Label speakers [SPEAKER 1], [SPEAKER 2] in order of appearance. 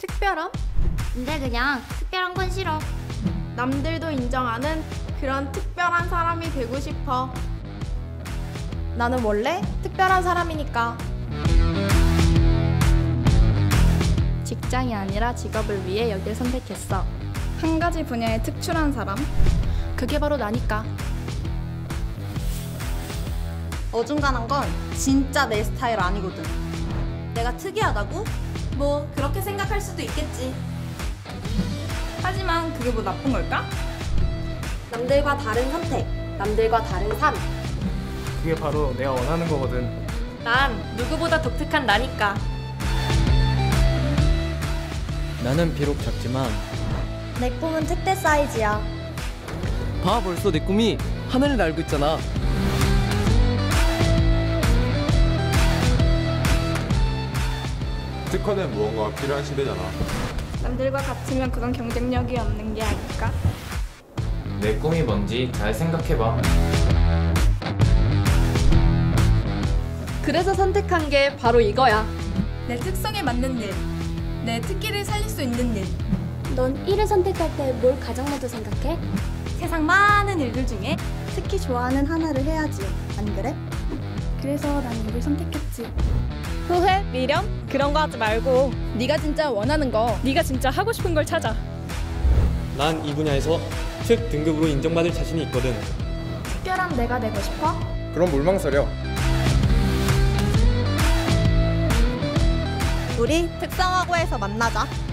[SPEAKER 1] 특별함?
[SPEAKER 2] 근데 그냥 특별한 건 싫어.
[SPEAKER 1] 남들도 인정하는 그런 특별한 사람이 되고 싶어. 나는 원래 특별한 사람이니까. 직장이 아니라 직업을 위해 여길 선택했어.
[SPEAKER 3] 한 가지 분야에 특출한 사람?
[SPEAKER 1] 그게 바로 나니까.
[SPEAKER 4] 어중간한 건 진짜 내 스타일 아니거든. 내가 특이하다고? 뭐 그렇게 생각할 수도 있겠지.
[SPEAKER 3] 하지만 그게 뭐 나쁜 걸까?
[SPEAKER 4] 남들과 다른 선택, 남들과 다른 삶.
[SPEAKER 5] 그게 바로 내가 원하는 거거든.
[SPEAKER 1] 난 누구보다 독특한 나니까.
[SPEAKER 6] 나는 비록 작지만
[SPEAKER 4] 내 꿈은 특대 사이즈야.
[SPEAKER 6] 봐, 벌써 내 꿈이 하늘을 날고 있잖아.
[SPEAKER 7] 특허는 무언가가 필요한 시대잖아.
[SPEAKER 3] 남들과 같으면 그건 경쟁력이 없는 게 아닐까?
[SPEAKER 8] 내 꿈이 뭔지 잘 생각해봐.
[SPEAKER 1] 그래서 선택한 게 바로 이거야.
[SPEAKER 3] 내 특성에 맞는 일, 내 특기를 살릴 수 있는 일.
[SPEAKER 2] 넌 일을 선택할 때 뭘 가장 먼저 생각해?
[SPEAKER 4] 세상 많은 일들 중에 특히 좋아하는 하나를 해야지. 안 그래?
[SPEAKER 3] 그래서 난 이를 선택했지. 후회, 미련? 그런 거 하지 말고 네가 진짜 원하는 거, 네가 진짜 하고 싶은 걸 찾아.
[SPEAKER 9] 난 이 분야에서 특 등급으로 인정받을 자신이 있거든.
[SPEAKER 1] 특별한 내가 되고 싶어?
[SPEAKER 5] 그럼 물망설여.
[SPEAKER 4] 우리 특성화고에서 만나자.